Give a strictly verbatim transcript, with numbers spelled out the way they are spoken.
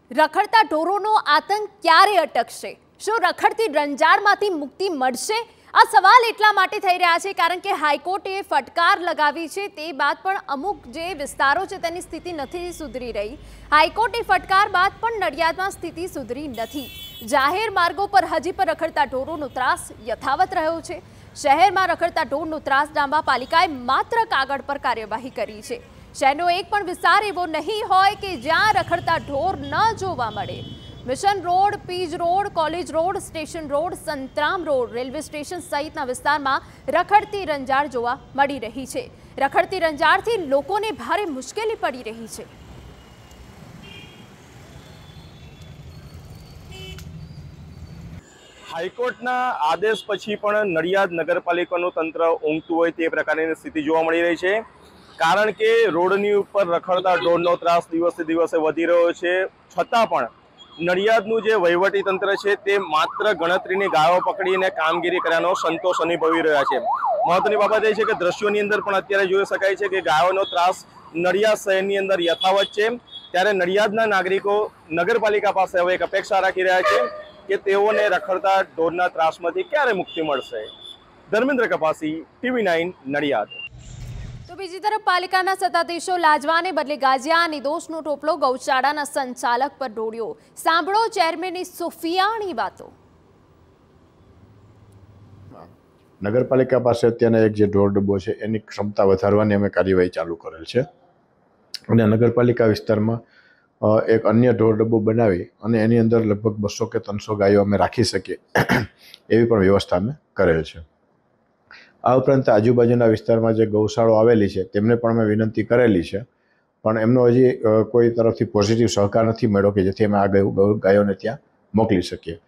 રખડતા ઢોરોનો આતંક ક્યારે અટકશે? શું રખડતી રંજાડમાંથી મુક્તિ મળશે? આ સવાલ એટલા માટે થઈ રહ્યા છે કારણ કે હાઈકોર્ટે ફટકાર લગાવી છે, તે બાદ પણ અમુક જે વિસ્તારો છે તેની સ્થિતિ નથી સુધરી રહી। હાઈકોર્ટે ફટકાર બાદ પણ નડિયાદમાં સ્થિતિ સુધરી નથી। જાહેર માર્ગો પર હજી પણ રખડતા ઢોરોનો ત્રાસ યથાવત રહ્યો છે। શહેરમાં રખડતા ઢોરનો ત્રાસ ડાંબા પાલિકાએ માત્ર કાગળ પર કાર્યવાહી કરી છે। શહેરનો એક પણ વિસ્તાર એવો નહીં હોય કે જ્યાં રખડતા ઢોર ન જોવા મળે। Mission road, Pij road, college road, station road, Santram road, railway station સહિતના વિસ્તારમાં રખડતી રંજાડ જોવા મળી રહી છે। રખડતી રંજાડથી લોકોને ભારે મુશ્કેલી પડી રહી છે। હાઈકોર્ટના આદેશ પછી પણ નડિયાદ નગરપાલિકાનું તંત્ર ઊંઘતું હોય તે પ્રકારની સ્થિતિ જોવા મળી રહી છે, કારણ કે રોડની ઉપર રખડતા ઢોરનો ત્રાસ દિવસે દિવસે વધી રહ્યો છે। છતાં પણ નડિયાદનું જે વહીવટી તંત્ર છે તે માત્ર ગણતરીની ગાયો પકડીને કામગીરી કર્યાનો સંતોષ અનુભવી રહ્યા છે। મહત્વની બાબત એ છે કે દ્રશ્યોની અંદર પણ અત્યારે જોઈ શકાય છે કે ગાયોનો ત્રાસ નડિયાદ શહેરની અંદર યથાવત છે। ત્યારે નડિયાદના નાગરિકો નગરપાલિકા પાસે હવે એક અપેક્ષા રાખી રહ્યા છે કે તેઓને રખડતા ઢોરના ત્રાસમાંથી ક્યારે મુક્તિ મળશે। Dharmendra Kapasi, TV nine, Nadiad. તો બીજી તરફ પાલિકાના સત્તાધીશો લાજવાને બદલે ગાજ્યા। નિર્દોષનો ટોપલો ગૌશાળાના સંચાલક પર ઢોળ્યો। સાંભળો ચેરમેનની સુફિયાણી વાતો। નગરપાલિકા પાસે અત્યારે એક જે ઢોર ડબ્બો છે એની ક્ષમતા વધારવાની અમે કાર્યવાહી ચાલુ કરેલ છે અને નગરપાલિકા વિસ્તારમાં એક અન્ય ઢોર ડબ્બો બનાવી અને એની અંદર લગભગ બસો કે ત્રણસો ગાયો અમે રાખી શકીએ એવી પણ વ્યવસ્થા અમે કરેલ છે। આ ઉપરાંત આજુબાજુના વિસ્તારમાં જે ગૌશાળો આવેલી છે તેમને પણ અમે વિનંતી કરેલી છે, પણ એમનો હજી કોઈ તરફથી પોઝિટિવ સહકાર નથી મળ્યો કે જેથી અમે આ ગાયોને ત્યાં મોકલી શકીએ।